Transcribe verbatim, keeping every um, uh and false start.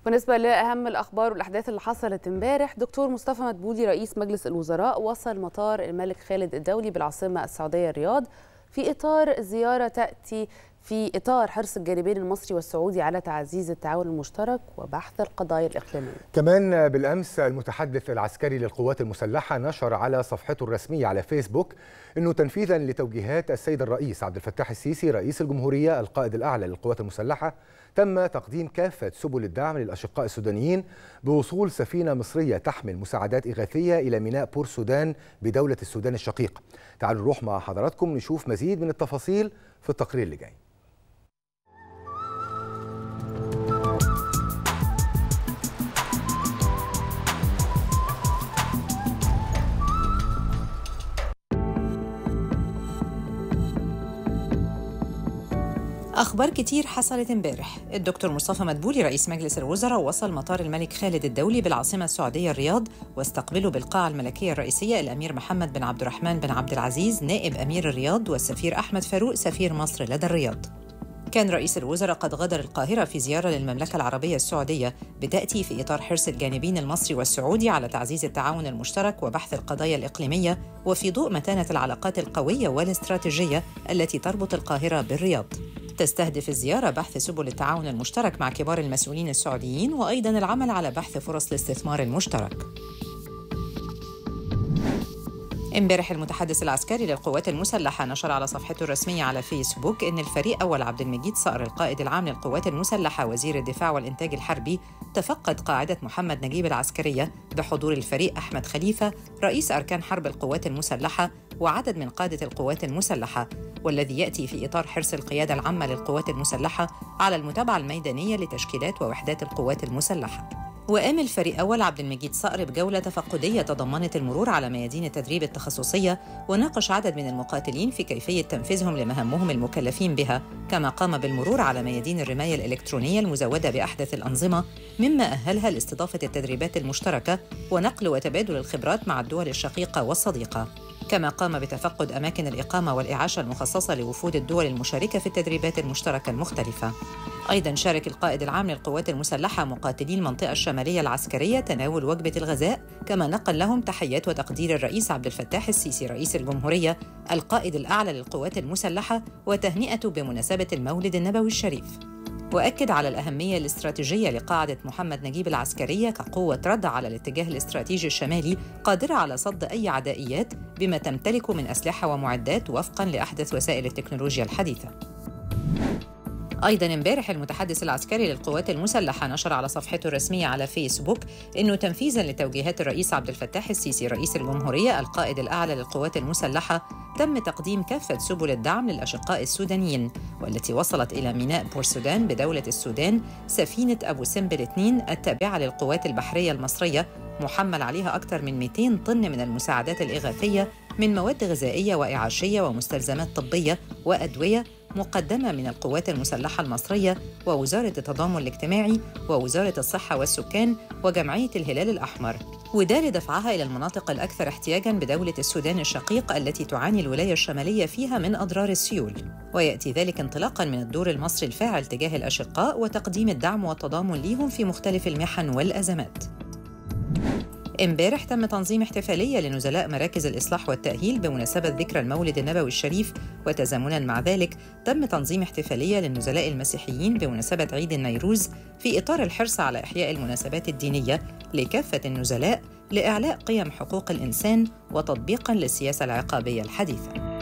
بالنسبة لأهم الأخبار والأحداث اللي حصلت امبارح، دكتور مصطفى مدبولي رئيس مجلس الوزراء وصل مطار الملك خالد الدولي بالعاصمة السعودية الرياض في إطار زيارة تأتي في إطار حرص الجانبين المصري والسعودي على تعزيز التعاون المشترك وبحث القضايا الإقليمية. كمان بالأمس المتحدث العسكري للقوات المسلحة نشر على صفحته الرسمية على فيسبوك أنه تنفيذا لتوجيهات السيد الرئيس عبد الفتاح السيسي رئيس الجمهورية القائد الأعلى للقوات المسلحة تم تقديم كافة سبل الدعم للأشقاء السودانيين بوصول سفينة مصرية تحمل مساعدات إغاثية إلى ميناء بور سودان بدولة السودان الشقيق. تعالوا نروح مع حضراتكم نشوف مزيد من التفاصيل في التقرير اللي جاي. أخبار كتير حصلت امبارح. الدكتور مصطفى مدبولي رئيس مجلس الوزراء وصل مطار الملك خالد الدولي بالعاصمة السعودية الرياض، واستقبله بالقاعة الملكية الرئيسية الأمير محمد بن عبد الرحمن بن عبد العزيز نائب أمير الرياض والسفير أحمد فاروق سفير مصر لدى الرياض. كان رئيس الوزراء قد غادر القاهرة في زيارة للمملكة العربية السعودية بتأتي في إطار حرص الجانبين المصري والسعودي على تعزيز التعاون المشترك وبحث القضايا الإقليمية، وفي ضوء متانة العلاقات القوية والاستراتيجية التي تربط القاهرة بالرياض. تستهدف الزيارة بحث سبل التعاون المشترك مع كبار المسؤولين السعوديين، وأيضاً العمل على بحث فرص الاستثمار المشترك. امبارح المتحدث العسكري للقوات المسلحة نشر على صفحته الرسمية على فيسبوك إن الفريق أول عبد المجيد صقر القائد العام للقوات المسلحة وزير الدفاع والإنتاج الحربي تفقد قاعدة محمد نجيب العسكرية بحضور الفريق أحمد خليفة رئيس أركان حرب القوات المسلحة وعدد من قادة القوات المسلحة، والذي يأتي في إطار حرص القيادة العامة للقوات المسلحة على المتابعة الميدانية لتشكيلات ووحدات القوات المسلحة. وقام الفريق أول عبد المجيد صقر بجولة تفقدية تضمنت المرور على ميادين التدريب التخصصية، وناقش عدد من المقاتلين في كيفية تنفيذهم لمهامهم المكلفين بها، كما قام بالمرور على ميادين الرماية الإلكترونية المزودة بأحدث الأنظمة مما أهلها لاستضافة التدريبات المشتركة ونقل وتبادل الخبرات مع الدول الشقيقة والصديقة. كما قام بتفقد أماكن الإقامة والإعاشة المخصصة لوفود الدول المشاركة في التدريبات المشتركة المختلفة. أيضاً شارك القائد العام للقوات المسلحة مقاتلي المنطقة الشمالية العسكرية تناول وجبة الغذاء، كما نقل لهم تحيات وتقدير الرئيس عبد الفتاح السيسي رئيس الجمهورية القائد الأعلى للقوات المسلحة وتهنئته بمناسبة المولد النبوي الشريف. وأكد على الأهمية الاستراتيجية لقاعدة محمد نجيب العسكرية كقوة رد على الاتجاه الاستراتيجي الشمالي قادرة على صد أي عدائيات بما تمتلك من أسلحة ومعدات وفقاً لأحدث وسائل التكنولوجيا الحديثة. أيضاً امبارح المتحدث العسكري للقوات المسلحة نشر على صفحته الرسمية على فيسبوك إنه تنفيذاً لتوجيهات الرئيس عبد الفتاح السيسي رئيس الجمهورية القائد الأعلى للقوات المسلحة تم تقديم كافة سبل الدعم للأشقاء السودانيين، والتي وصلت إلى ميناء بور سودان بدولة السودان سفينة أبو سمبل اثنين التابعة للقوات البحرية المصرية محمل عليها أكثر من مئتين طن من المساعدات الإغاثية من مواد غذائية وإعاشية ومستلزمات طبية وأدوية مقدمة من القوات المسلحة المصرية ووزارة التضامن الاجتماعي ووزارة الصحة والسكان وجمعية الهلال الأحمر، وده لدفعها إلى المناطق الأكثر احتياجاً بدولة السودان الشقيق التي تعاني الولاية الشمالية فيها من أضرار السيول. ويأتي ذلك انطلاقاً من الدور المصري الفاعل تجاه الأشقاء وتقديم الدعم والتضامن لهم في مختلف المحن والأزمات. امبارح تم تنظيم احتفالية لنزلاء مراكز الإصلاح والتأهيل بمناسبة ذكرى المولد النبوي الشريف، وتزامناً مع ذلك تم تنظيم احتفالية للنزلاء المسيحيين بمناسبة عيد النيروز في إطار الحرص على إحياء المناسبات الدينية لكافة النزلاء لإعلاء قيم حقوق الإنسان وتطبيقاً للسياسة العقابية الحديثة.